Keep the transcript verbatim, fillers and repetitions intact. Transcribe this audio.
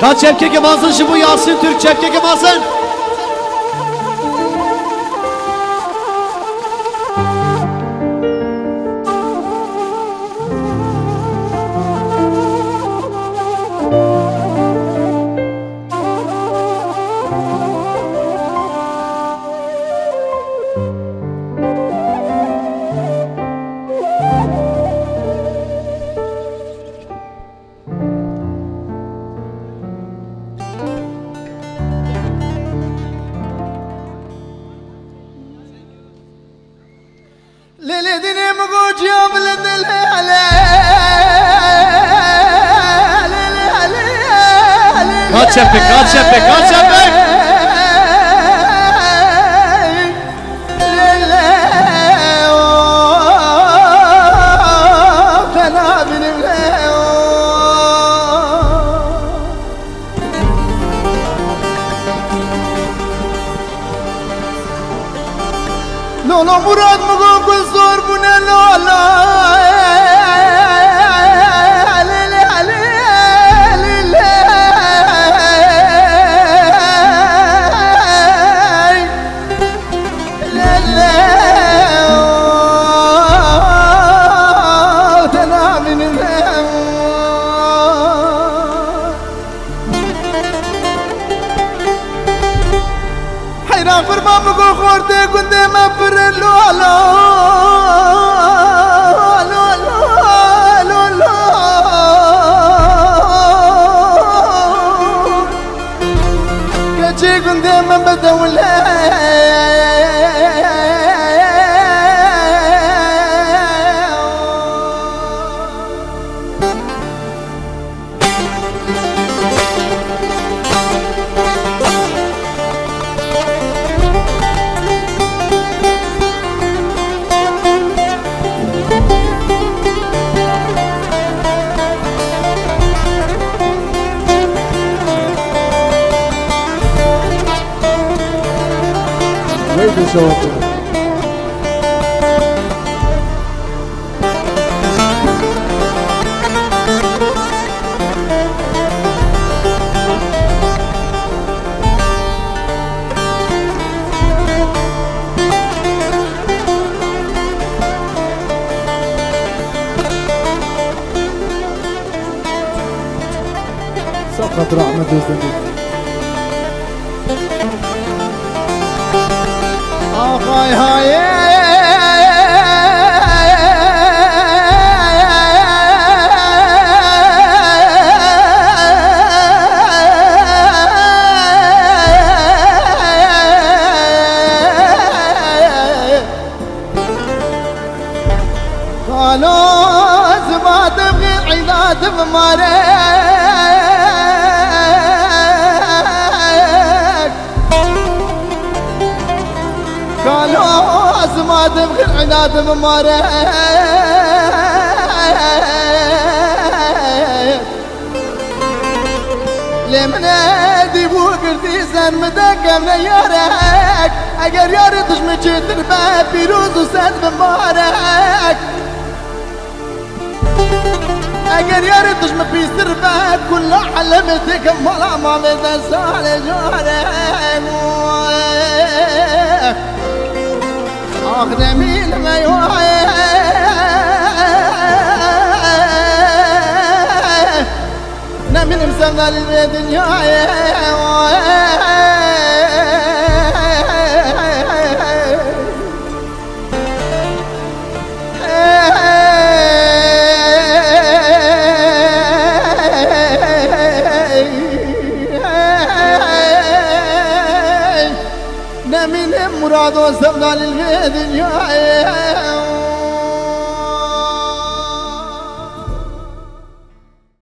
Kaç çepke kemalsın şu bu Yasin Türk çepke kemalsın. ليلتني مقوج يا بلد الهلا Kaç çepek, kaç çepek, kaç çepek. لولا مراد مقوم كل صور بنا لولا علي علي حيران فرما بقول خورتي كنت ما فرن لو لو لو لو لو كجي كنت ما بدولها Haydi şovakı. سقط رحمة الزميل. هاي هاي قالوا زباد بغير عداد بمارك قالوا زباد بغير عداد بمارك لمن ادي بوقرتي زن مدك من يارك اگر ياري تشمي جتر باب بيروز وسد بمارك اگر ياري تشمي بيستر باب كل علمتك ملا ما متسال جارك اخذ مين ما يوعي من مسمى للدنيا من مراد وسمى للدنيا